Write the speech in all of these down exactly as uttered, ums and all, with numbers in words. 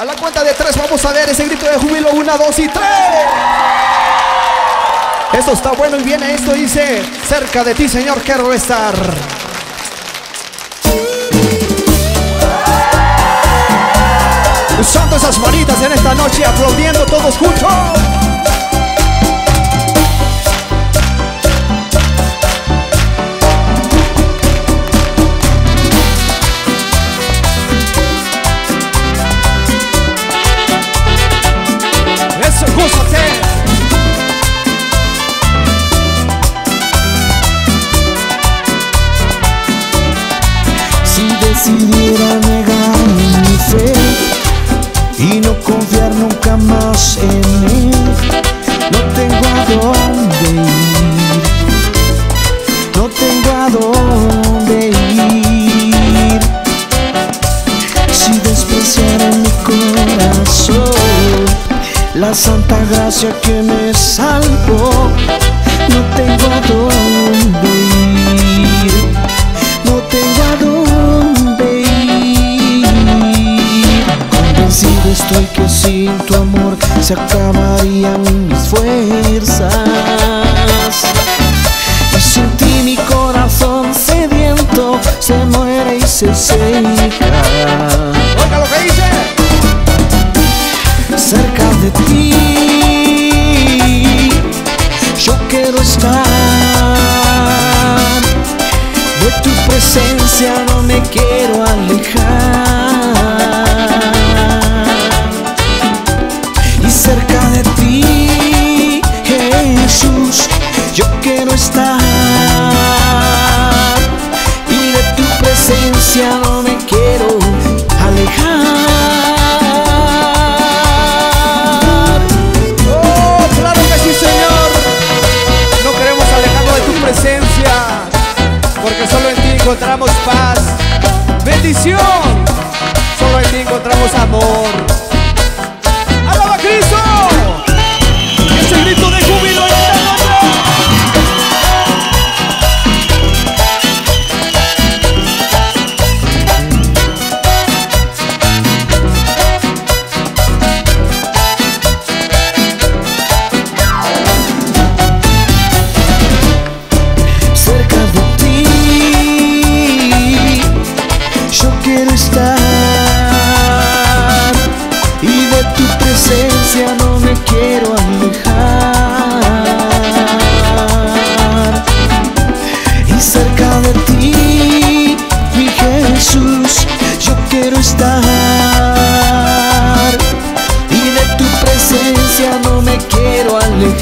A la cuenta de tres vamos a ver ese grito de júbilo. Una, dos y tres. Esto está bueno y viene. Esto dice: cerca de ti, Señor, quiero estar. Usando esas manitas en esta noche, aplaudiendo todos juntos. Eso, gózate. Si decidiera negar mi fe y no confiar nunca más en mí, no tengo a dónde ir, no tengo a dónde ir. Si despreciara en mi corazón la santa gracia que me salvó, no tengo a dónde ir, no tengo a dónde ir. Convencido estoy que sin tu amor se acabarían mis fuerzas, y sin ti mi corazón sediento se muere y se seca. Oiga lo que dice. Cerca de ti yo quiero estar, de tu presencia no me quiero alejar. Y cerca de ti, Jesús, yo quiero estar, y de tu presencia no me quiero alejar. Porque solo en ti encontramos paz, bendición, solo en ti encontramos amor. ¡Alaba a Cristo! Ese grito de júbilo en esta noche. Quiero estar, y de tu presencia no me quiero alejar. Y cerca de ti, mi Jesús, yo quiero estar, y de tu presencia no me quiero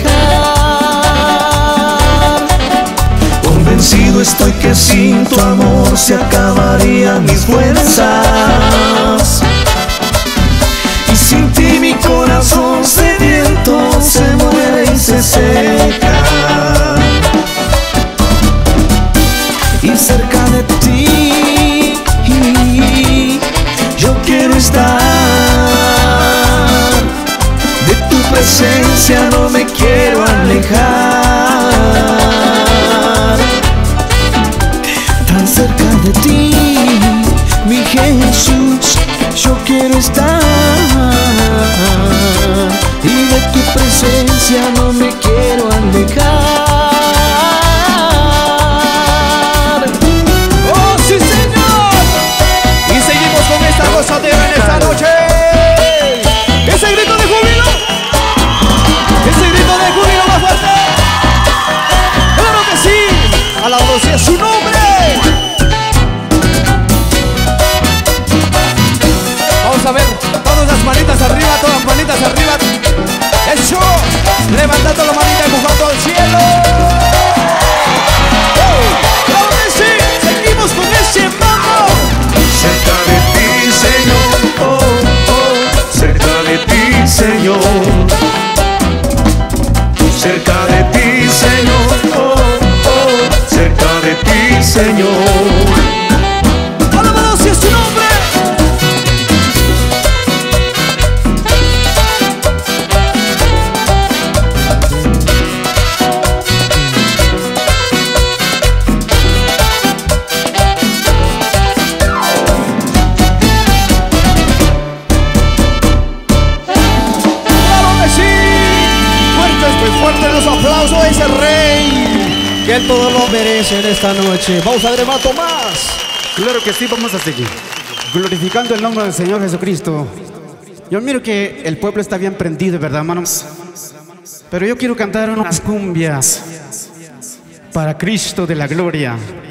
alejar. Convencido estoy que sin tu amor se acabarían mis fuerzas, y sin ti mi corazón sediento se muere y se seca. Y cerca de ti yo quiero estar, de tu presencia no me quiero alejar. Tan cerca de ti, mi Jesús, yo quiero estar, y de tu presencia no me quiero alejar. ¡Oh, sí, Señor! Y seguimos con esta gozadera en esta noche. Ese grito de júbilo, ese grito de júbilo más fuerte. ¡Claro que sí! Alabado sea su nombre. Vamos a ver, todas las manitas arriba, todas las manitas arriba. Eso, levantando la manita y empujando al cielo. ¡Oh! ¡Claro que sí! Seguimos con ese mambo. Cerca de ti, Señor, oh, oh, cerca de ti, Señor, cerca de ti, Señor, oh, oh, cerca de ti, Señor. ¡Alabado sea su nombre! que él todo lo merece en esta noche. Vamos a Mato más. Claro que sí, vamos a seguir glorificando el nombre del Señor Jesucristo. Yo miro que el pueblo está bien prendido, ¿verdad, hermanos? Pero yo quiero cantar unas cumbias para Cristo de la gloria.